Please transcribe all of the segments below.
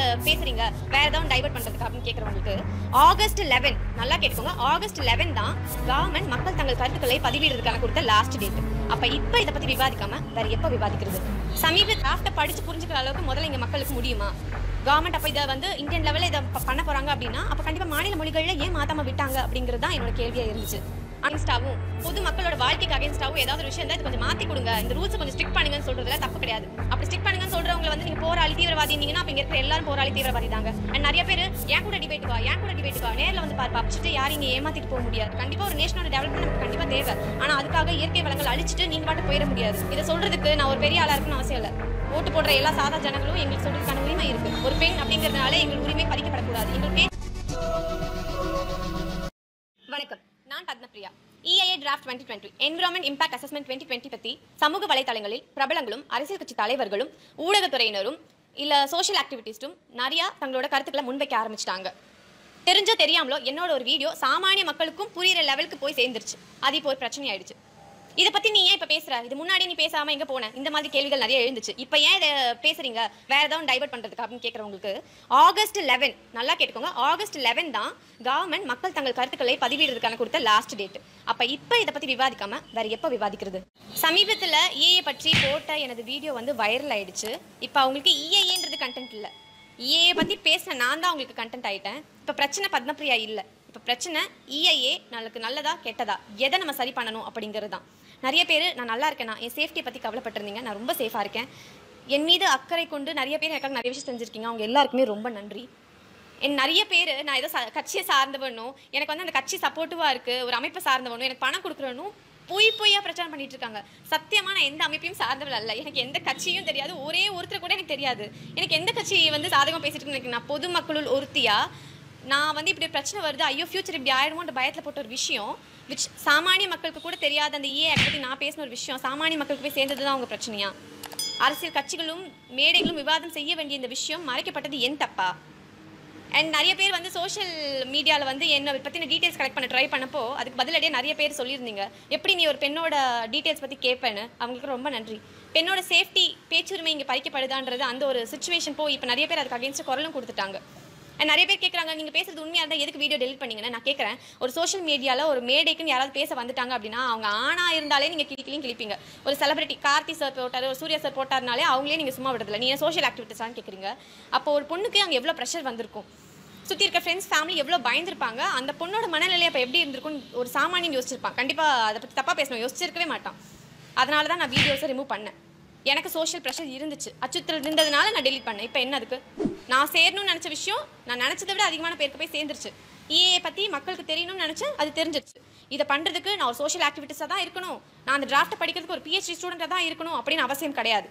பேசுறீங்க வேற ஏதாவது டைவர்ட் பண்றதுக்கு அப்படின்னு கேக்குறவங்களுக்கு ஆகஸ்ட் 11 நல்லா கேட்டுக்கோங்க. ஆகஸ்ட் 11 தான் கவர்மெண்ட் மக்கள் தங்கள் கருத்துக்களை பதிவிடுறதுக்கான கொடுத்த லாஸ்ட் டேட். அப்ப இப்ப இத பத்தி விவாதிக்காம வேற எப்ப விவாதிக்கிறது? சமீப டிராஃப்ட படிச்சு புரிஞ்சுக்கிற அளவுக்கு முதல்ல இங்க மக்களுக்கு முடியுமா? கவர்மெண்ட் அப்ப இதை வந்து இந்தியன் லெவலில் இதை பண்ண போறாங்க அப்படின்னா அப்ப கண்டிப்பா மாநில மொழிகள்ல ஏன் மாத்தாம விட்டாங்க அப்படிங்கிறது தான் என்னோட கேள்வியா இருந்துச்சு. அகேன்ஸ்டாவும் பொது மக்களோட வாழ்க்கைக்கு அகேன்ஸ்டாவும் ஏதாவது ஒரு விஷயம் தான் இது கொஞ்சம் மாத்தி கொடுங்க, இந்த ரூல்ஸ் கொஞ்சம் ஸ்ட்ரிக்ட் பண்ணுங்கன்னு சொல்றதுல தப்பு கிடையாது. அப்படி ஸ்ட்ரிக்ட் பண்ணுங்கன்னு சொல்றவங்க வந்து நீங்க போராளி தீவிரவாதி இருந்தீங்கன்னா அப்ப இங்க இருக்கிற எல்லாரும் போராளி தீவிரவாதி தாங்க. அண்ட் நிறைய பேர் ஏன் கூட டிபேட் வா நேரில் வந்து பார்த்துட்டு யாரும் இங்க ஏமாத்திட்டு போக முடியாது. கண்டிப்பா ஒரு நேஷனோட டெவலப்மெண்ட் நமக்கு கண்டிப்பா தேவை. ஆனா அதுக்காக இயற்கை வளங்கள் அழிச்சிட்டு நீங்க பாட்டு போயிட முடியாது. இதை சொல்றதுக்கு நான் ஒரு பெரிய ஆளா இருக்குன்னு அவசியம் இல்லை. ஓட்டு போடுற எல்லா சாதா ஜனங்களும் எங்களுக்கு சொல்றதுக்கான உரிமை இருக்கு. ஒரு பெண் அப்படிங்கிறதுனால எங்கள் உரிமை பறிக்கப்படக்கூடாது. வணக்கம், நான் Padmapriya. EIA draft 2020 environment impact assessment 2020 பத்தி சமூக வலைதளங்களில் பிரபலங்களும் அரசியல் கட்சி தலைவர்களும் ஊடகத்துறையினரும் இல்ல சோஷியல் ஆக்டிவிட்டிஸ்டும் நிறைய தங்களோட கருத்துக்களை முன்வைக்க ஆரம்பிச்சிட்டாங்க. தெரிஞ்சோ தெரியாமலோ என்னோட ஒரு வீடியோ சாமானிய மக்களுக்கும் புரியுற லெவலுக்கு போய் சேர்ந்துருச்சு. அது இப்போ ஒரு பிரச்சனை ஆயிடுச்சு. இதை பத்தி நீ ஏன் இப்ப பேசுற, இது முன்னாடி நீ பேசாம எங்க போன, இந்த மாதிரி கேள்விகள் நிறைய எழுந்துச்சு. இப்ப ஏன் இதை பேசுறீங்க வேற ஏதாவது டைவர்ட் பண்றதுக்கு அப்படின்னு கேக்குறவங்களுக்கு ஆகஸ்ட் 11 நல்லா கேட்டுக்கோங்க. ஆகஸ்ட் 11 தான் கவர்மெண்ட் மக்கள் தங்கள் கருத்துக்களை பதிவிடுறதுக்கான கொடுத்த லாஸ்ட் டேட். அப்ப இப்ப இதை பத்தி விவாதிக்காம வேற எப்ப விவாதிக்கிறது? சமீபத்துல EIA பற்றி போட்ட எனது வீடியோ வந்து வைரல் ஆயிடுச்சு. இப்ப அவங்களுக்கு EIAன்றது கண்டென்ட் இல்ல, EIA பத்தி பேசின நான் தான் உங்களுக்கு கண்டென்ட் ஆயிட்டேன். இப்ப பிரச்சனை பத்மபிரியா இல்ல, இப்ப பிரச்சனை EIA நமக்கு நல்லதா கெட்டதா, எதை நம்ம சரி பண்ணணும் அப்படிங்கிறது தான். நிறைய பேர் நான் நல்லா இருக்கேன், என் சேஃப்டியை பற்றி கவலைப்பட்டிருந்தீங்க. நான் ரொம்ப சேஃபாக இருக்கேன். என் மீது அக்கறை கொண்டு நிறைய பேர் எனக்காக நிறைய விஷயம் செஞ்சுருக்கீங்க. அவங்க எல்லாருக்குமே ரொம்ப நன்றி. நிறைய பேர் நான் ஏதோ கட்சியை சார்ந்தவனும் எனக்கு வந்து அந்த கட்சி சப்போர்ட்டிவாக இருக்குது, ஒரு அமைப்பை சார்ந்தவனும் எனக்கு பணம் கொடுக்குறவனும் பொய்யா பிரச்சாரம் பண்ணிட்டு இருக்காங்க. சத்தியமாக நான் எந்த அமைப்பையும் சார்ந்தவள் அல்ல. எனக்கு எந்த கட்சியும் தெரியாது, ஒரே ஒருத்தர் கூட எனக்கு தெரியாது. எனக்கு எந்த கட்சி வந்து சாதகமாக பேசிட்டு இருக்கு. நான் பொதுமக்களுள் ஒருத்தியா நான் வந்து இப்படி பிரச்சனை வருது, ஐயோ ஃபியூச்சர் இப்படி ஆயிடுமோன்ற பயத்தில் போட்ட ஒரு விஷயம், விச் சாமானிய மக்களுக்கு கூட தெரியாத அந்த EIA பற்றி நான் பேசின ஒரு விஷயம் சாமானிய மக்களுக்கு போய் சேர்ந்தது தான் அவங்க பிரச்சனையா? அரசியல் கட்சிகளும் மேடைகளும் விவாதம் செய்ய வேண்டிய இந்த விஷயம் மறைக்கப்பட்டது என் தப்பா? அண்ட் நிறைய பேர் வந்து சோஷியல் மீடியாவில் வந்து என்னை பற்றின டீட்டெயில்ஸ் கலெக்ட் பண்ண ட்ரை பண்ணப்போ அதுக்கு பதிலடியே நிறைய பேர் சொல்லியிருந்தீங்க, எப்படி நீ ஒரு பெண்ணோட டீட்டெயில்ஸ் பற்றி கேட்பேன்னு. அவங்களுக்கு ரொம்ப நன்றி. பெண்ணோட சேஃப்டி பேச்சுரிமை இங்கே பறிக்கப்படுதான்றது அந்த ஒரு சுச்சுவேஷன் போய் இப்போ நிறைய பேர் அதுக்கு அகேன்ஸ்ட் குரலும் கொடுத்துட்டாங்க. நிறைய பேர் கேட்குறாங்க, நீங்கள் பேசுறது உண்மையாக இருந்தால் எதுக்கு வீடியோ டெலிட் பண்ணீங்கன்னு. நான் கேட்குறேன், ஒரு சோஷியல் மீடியாவில் ஒரு மேடைக்குன்னு யாராவது பேச வந்துட்டாங்க அப்படின்னா அவங்க ஆணாக இருந்தாலே நீங்கள் கிளிப்பீங்க. ஒரு செலிபிரிட்டி கார்த்தி சார் போட்டார், ஒரு சூர்யா சார் போட்டார்னாலே அவங்களே நீங்கள் சும்மா விடுறதில்ல. நீங்கள் சோஷியல் ஆக்டிவிட்டிஸான்னு கேட்குறீங்க. அப்போ ஒரு பொண்ணுக்கு அங்கே எவ்வளோ ப்ரெஷர் வந்திருக்கும், சுற்றி இருக்க ஃப்ரெண்ட்ஸ் ஃபேமிலி எவ்வளோ பயந்துருப்பாங்க, அந்த பொண்ணோட மனநிலை அப்போ எப்படி இருந்திருக்குன்னு ஒரு சாமானியம் யோசிச்சிருப்பான். கண்டிப்பாக அதை பற்றி தப்பாக பேசணும், யோசிச்சிருக்கவே மாட்டான். அதனால தான் நான் வீடியோஸை ரிமூவ் பண்ணேன். எனக்கு சோஷியல் ப்ரெஷர் இருந்துச்சு, அச்சுறுத்தல் இருந்ததுனால நான் டெலிட் பண்ணேன். இப்போ என்ன அதுக்கு? நான் சேரணும்னு நினச்ச விஷயம் நான் நினச்சதை விட அதிகமான பேருக்கு போய் சேர்ந்துருச்சு. EIA பற்றி மக்களுக்கு தெரியணும்னு நினச்சேன், அது தெரிஞ்சிருச்சு. இதை பண்ணுறதுக்கு நான் ஒரு சோஷியல் ஆக்டிவிட்டிஸாக தான் இருக்கணும், நான் அந்த டிராஃப்ட்டை படிக்கிறதுக்கு ஒரு PhD ஸ்டூடெண்ட்டாக தான் இருக்கணும் அப்படின்னு அவசியம் கிடையாது.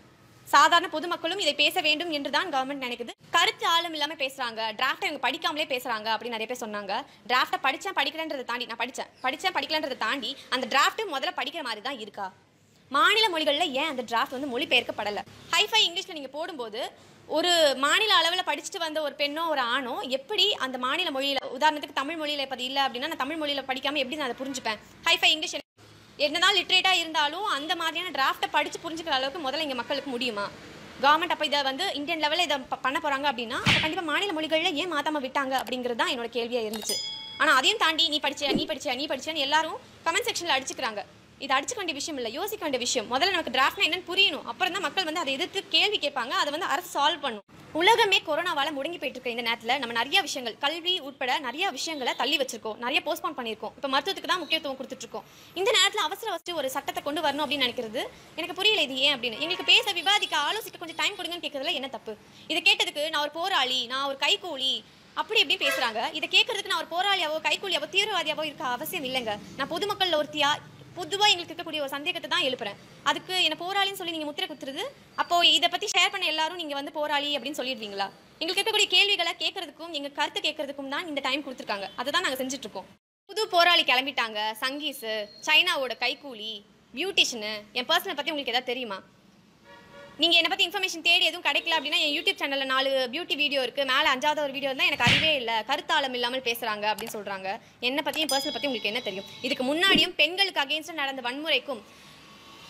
சாதாரண பொதுமக்களும் இதை பேச வேண்டும் என்று தான் கவர்மெண்ட் நினைக்குது. கருத்து ஆழம் இல்லாமல் பேசுகிறாங்க, டிராஃப்ட்டை அவங்க படிக்காமலே பேசுகிறாங்க அப்படின்னு நிறைய பேர் சொன்னாங்க. டிராஃப்ட்டை படிக்கிறேன்றதை தாண்டி நான் படிக்கிறேன்றதை தாண்டி அந்த டிராஃப்ட்டு முதல்ல படிக்கிற மாதிரி தான் இருக்கா? மாநில மொழிகளில் ஏன் அந்த டிராஃப்ட் வந்து மொழிபெயர்க்கப்படலை? ஹைஃபை இங்கிலீஷில் நீங்கள் போடும்போது ஒரு மாநில அளவில் படிச்சுட்டு வந்த ஒரு பெண்ணோ ஒரு ஆணோ எப்படி அந்த மாநில மொழியில், உதாரணத்துக்கு தமிழ் மொழியில் இப்போ இல்லை அப்படின்னா நான் தமிழ் மொழியில் படிக்காமல் எப்படி நான் அதை புரிஞ்சுப்பேன்? ஹைஃபை இங்கிலீஷ் என்னதான் லிட்ரேட்டாக இருந்தாலும் அந்த மாதிரியான டிராஃப்ட்டை படித்து புரிஞ்சுக்கிற அளவுக்கு முதல்ல இங்கே மக்களுக்கு முடியுமா? கவர்மெண்ட் அப்போ இதை வந்து இந்தியன் லெவலில் இதை பண்ண போகிறாங்க அப்படின்னா அப்போ கண்டிப்பாக மாநில மொழிகளில் ஏன் மாற்றாமல் விட்டாங்க அப்படிங்கிறது தான் என்னோட கேள்வியாக இருந்துச்சு. ஆனால் அதையும் தாண்டி நீ படிச்சியான்னு எல்லாரும் கமெண்ட் செக்ஷனில் அடிச்சுக்கிறாங்க. இது அடிச்சுக்க வேண்டிய விஷயம் இல்லை, யோசிக்க வேண்டிய விஷயம். முதல்ல நமக்கு டிராஃப்ட்னா என்னன்னு புரியணும், அப்புறம் தான் மக்கள் வந்து அதை எதிர்த்து கேள்வி கேட்பாங்க, அதை வந்து அரசு சால்வ் பண்ணும். உலகமே கொரோனாவால் முடங்கி போயிட்டு இருக்க இந்த நேரத்தில் நம்ம நிறைய விஷயங்கள், கல்வி உட்பட நிறைய விஷயங்களை தள்ளி வச்சிருக்கோம், நிறைய போஸ்ட்போன் பண்ணியிருக்கோம். இப்போ மருத்துவத்துக்கு தான் முக்கியத்துவம் கொடுத்துட்ருக்கோம். இந்த நேரத்தில் அவசர ஒரு சட்டத்தை கொண்டு வரணும் அப்படின்னு நினைக்கிறது எனக்கு புரியல. இது ஏன் அப்படின்னு எங்களுக்கு பேச, விவாதிக்க, ஆலோசிக்க கொஞ்சம் டைம் கொடுங்கன்னு கேட்கறதுல என்ன தப்பு? இதை கேட்டதுக்கு நான் ஒரு போராளி, நான் ஒரு கைகூலி அப்படி எப்படி பேசுறாங்க. இதை கேட்கறதுக்கு நான் ஒரு போராளியாவோ கைகூலியாவோ தீவிரவாதியாவோ இருக்க அவசியம் இல்லைங்க. நான் பொதுமக்கள் ஒருத்தியா பொதுவாக எங்களுக்கு இருக்கக்கூடிய ஒரு சந்தேகத்தை தான் எழுப்புறேன். அதுக்கு என்ன போராளின்னு சொல்லி நீங்கள் முத்திரை குத்துறது, அப்போ இதை பற்றி ஷேர் பண்ண எல்லாரும் நீங்கள் வந்து போராளி அப்படின்னு சொல்லிடுவீங்களா? எங்களுக்கு இருக்கக்கூடிய கேள்விகளை கேட்கறதுக்கும் எங்கள் கருத்து கேட்கறதுக்கும் தான் இந்த டைம் கொடுத்துருக்காங்க. அதை தான் நாங்கள் செஞ்சுட்டு இருக்கோம். புது போராளி கிளம்பிட்டாங்க, சங்கீஸு, சைனாவோட கைக்கூலி, பியூட்டிஷனு. என் பர்சனல் பற்றி உங்களுக்கு எதாவது தெரியுமா? நீங்கள் என்னை பற்றி இன்ஃபர்மேஷன் தேடி எதுவும் கிடைக்கல அப்படின்னா என் யூடியூப் சேனலில் 4 பியூட்டி வீடியோ இருக்குது, மேலே 5வது ஒரு வீடியோ தான் எனக்கு அறிவே இல்லை, கருத்தாளம் இல்லாமல் பேசுகிறாங்க அப்படின்னு சொல்கிறாங்க. என்னை பற்றி என் பர்சனல் பற்றி உங்களுக்கு என்ன தெரியும்? இதுக்கு முன்னாடியும் பெண்களுக்கு அகேன்ஸ்டாக நடந்த வன்முறைக்கும்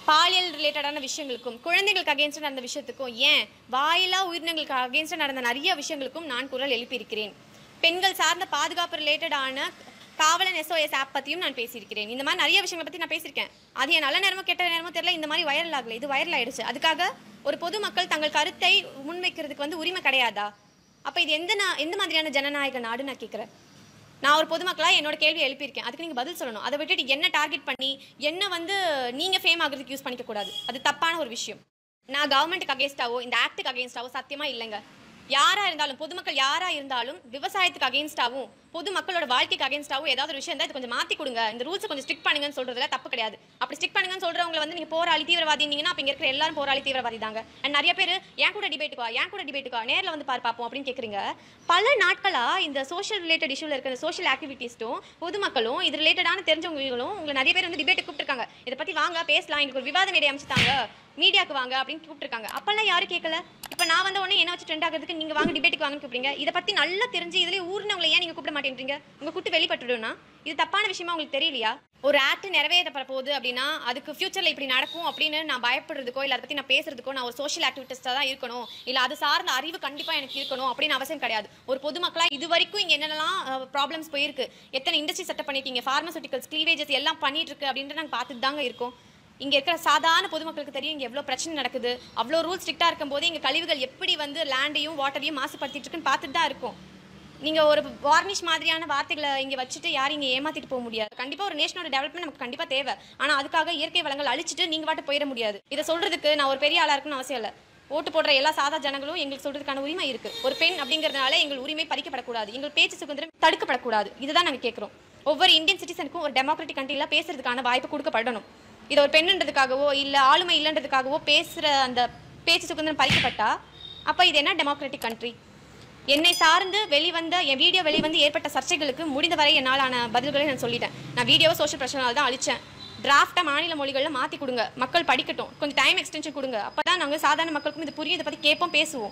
பாலியல் ரிலேட்டடான விஷயங்களுக்கும் குழந்தைகளுக்கு அகேன்ஸ்டாக நடந்த விஷயத்துக்கும் ஏன் வாயிலா உயிரினங்களுக்கு அகேன்ஸ்டாக நடந்த நிறைய விஷயங்களுக்கும் நான் குரல் எழுப்பியிருக்கிறேன். பெண்கள் சார்ந்த பாதுகாப்பு ரிலேட்டடான காவலன் SOS ஆப் பற்றியும் நான் பேசியிருக்கிறேன். இந்த மாதிரி நிறைய விஷயங்களை பற்றி நான் பேசியிருக்கேன். அது என் நல்ல நேரமோ கெட்ட நேரமோ தெரியல, இந்த மாதிரி வைரல் ஆகலை, இது வைரல் ஆயிடுச்சு. அதுக்காக ஒரு பொதுமக்கள் தங்கள் கருத்தை முன்வைக்கிறதுக்கு உரிமை கிடையாதா? அப்போ இது எந்த மாதிரியான ஜனநாயக நாடு நான் கேட்குறேன். நான் ஒரு பொதுமக்களாக என்னோட கேள்வி எழுப்பியிருக்கேன், அதுக்கு நீங்கள் பதில் சொல்லணும். அதை விட்டுட்டு என்ன டார்கெட் பண்ணி என்ன நீங்கள் ஃபேம் ஆகிறதுக்கு யூஸ் பண்ணிக்கக்கூடாது. அது தப்பான ஒரு விஷயம். நான் கவர்மெண்ட்டுக்கு அகேன்ஸ்டாவோ இந்த ஆக்டுக்கு அகேன்ஸ்டாவோ சத்தியமாக இல்லைங்க. யாராக இருந்தாலும் பொதுமக்கள் யாராக இருந்தாலும் விவசாயத்துக்கு அகேன்ஸ்டாகவும் பொதுமக்களோட வாழ்க்கைக்கு அகேன்ஸ்டாகவும் ஏதாவது ஒரு விஷயம் இருந்தால் இது கொஞ்சம் மாற்றி கொடுங்க, இந்த ரூல்ஸை கொஞ்சம் ஸ்ட்ரிக் பண்ணுங்கன்னு சொல்கிறதுல தப்பு கிடையாது. அப்படி ஸ்ட்ரிக் பண்ணுங்கன்னு சொல்கிறவங்களை நீங்கள் போராளி தீவிரவாதினீங்கன்னா அப்போ இங்கே இருக்கிற எல்லாரும் போராளி தீவிரவாதி தாங்க. அண்ட் நிறைய பேர் ஏன் கூட டிபேட்டுக்கா நேரில் பார்ப்போம் அப்படின்னு கேட்குறீங்க. பல நாட்களாக இந்த சோஷியல் ரிலேட்டட் இஷ்யூவில் இருக்கிற சோஷியல் ஆக்டிவிட்டீஸ்ட்டும் பொதுமக்களும் இது ரிலேட்டடான தெரிஞ்சவங்களும் உங்களை நிறைய பேர் டிபேட்டு கூப்பிட்டுருக்காங்க. இதை பற்றி வாங்க பேசலாம், எங்களுக்கு ஒரு விவாத மேடை அமைச்சுட்டாங்க, மீடியாவுக்கு வாங்க அப்படின்னு கூப்பிட்டுருக்காங்க. அப்பெல்லாம் யாரும் கேட்கல. இப்போ நான் உடனே என்ன வச்சு ட்ரெண்ட் ஆகிறதுக்கு நீங்கள் வாங்க டிபேட்டுக்கு வாங்கன்னு கூப்பிடுங்க. இதை பற்றி நல்லா தெரிஞ்சு இதுலேயே ஊர்னவங்களை ஏன் நீங்கள் கூப்பிட மாட்டேன்றீங்க? உங்கள் கூட்டு வெளிப்பட்டுடும்னா இது தப்பான விஷயமா உங்களுக்கு தெரியலையா? ஒரு ஆக்ட் நிறைவேற்றப்பட போகுது அப்படின்னா அதுக்கு ஃபியூச்சரில் இப்படி நடக்கும் அப்படின்னு நான் பயப்படுறதுக்கோ இல்லை அதை பற்றி நான் பேசுறதுக்கோ நான் ஒரு சோஷியல் ஆக்டிவிட்டிஸ்டாக தான் இருக்கணும், இல்லை அது சார்ந்த அறிவு கண்டிப்பாக எனக்கு இருக்கணும் அப்படின்னு அவசியம் கிடையாது. ஒரு பொதுமக்களாக இது வரைக்கும் இங்கே என்னென்னலாம் ப்ராப்ளம்ஸ் போயிருக்கு, எத்தனை இண்டஸ்ட்ரி செட்டப் பண்ணிட்டீங்க, ஃபார்மசூட்டிக்கல்ஸ் கிளீவேஜஸ் எல்லாம் பண்ணிட்டு இருக்கு அப்படின்ட்டு நாங்கள் பார்த்துட்டு தாங்க இருக்கோம். இங்கே இருக்கிற சாதாரண பொதுமக்களுக்கு தெரியும் இங்கே எவ்வளோ பிரச்சனை நடக்குது. அவ்வளோ ரூல்ஸ் ஸ்ட்ரிக்டாக இருக்கும்போது இங்கே கழிவுகள் எப்படி லேண்டையும் வாட்டரையும் மாசுபடுத்திட்டு இருக்குன்னு பார்த்துட்டு தான் இருக்கும். நீங்கள் ஒரு வார்னிஷ் மாதிரியான வார்த்தைகளை இங்கே வச்சுட்டு யாரும் இங்கே ஏமாற்றிட்டு போக முடியாது. கண்டிப்பாக ஒரு நேஷனோட டெவலப்மெண்ட் நமக்கு கண்டிப்பாக தேவை. ஆனால் அதுக்காக இயற்கை வளங்கள் அழிச்சிட்டு நீங்கள் வாட்டு போயிட முடியாது. இதை சொல்கிறதுக்கு நான் ஒரு பெரிய ஆளாக இருக்குன்னு அவசியம் இல்லை. ஓட்டு போடுற எல்லா சாதா ஜனங்களும் எங்களுக்கு சொல்கிறதுக்கான உரிமை இருக்குது. ஒரு பெண் அப்படிங்கிறதுனால எங்கள் உரிமை பறிக்கப்படக்கூடாது, எங்கள் பேச்சு சுதந்திரம் தடுக்கப்படக்கூடாது. இதுதான் நாங்கள் கேட்குறோம். ஒவ்வொரு இந்தியன் சிட்டிசனுக்கும் ஒரு டெமோக்ராட்டிக் கண்ட்ரியில் பேசுறதுக்கான வாய்ப்பு கொடுக்கப்படணும். இதை ஒரு பெண்ணுன்றதுக்காகவோ இல்லை ஆளுமை இல்லைன்றதுக்காகவோ பேசுகிற அந்த பேச்சு சுதந்திரம் பறிக்கப்பட்டா அப்போ இது என்ன டெமோக்ராட்டிக் கண்ட்ரி? என்னை சார்ந்து என் வீடியோ வெளிவந்து ஏற்பட்ட சர்ச்சைகளுக்கு முடிந்தவரை என்னாலான பதில்களை நான் சொல்லிட்டேன். நான் வீடியோவை சோஷியல் பிரச்சனையால் தான் அழிச்சேன். டிராஃப்டாக மாநில மொழிகளில் மாற்றி கொடுங்க, மக்கள் படிக்கட்டும், கொஞ்சம் டைம் எக்ஸ்டென்ஷன் கொடுங்க. அப்போ தான் நாங்கள் சாதாரண மக்களுக்கும் இது புரியும், இதை பற்றி கேட்போம், பேசுவோம்.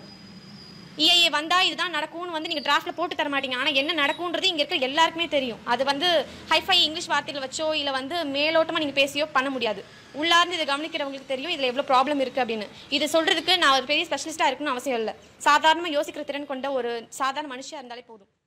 EIA வந்தால் இதுதான் நடக்கும்னு நீங்கள் டிராஃப்டில் போட்டு தர மாட்டீங்க. ஆனால் என்ன நடக்கும்ன்றது இங்கே இருக்கிற எல்லாருக்குமே தெரியும். அது ஹைஃபை இங்கிலீஷ் வார்த்தைகள் வச்சோ இல்லை மேலோட்டமாக நீங்கள் பேசியோ பண்ண முடியாது. உள்ளார்ந்து இதை கவனிக்கிறவங்களுக்கு தெரியும் இதில் எவ்வளோ ப்ராப்ளம் இருக்குது அப்படின்னு. இது சொல்கிறதுக்கு நான் ஒரு பெரிய ஸ்பெஷலிஸ்ட்டாக இருக்குன்னு அவசியம் இல்லை. சாதாரணமாக யோசிக்கிற திறன் கொண்ட ஒரு சாதாரண மனுஷியாக இருந்தாலே போதும்.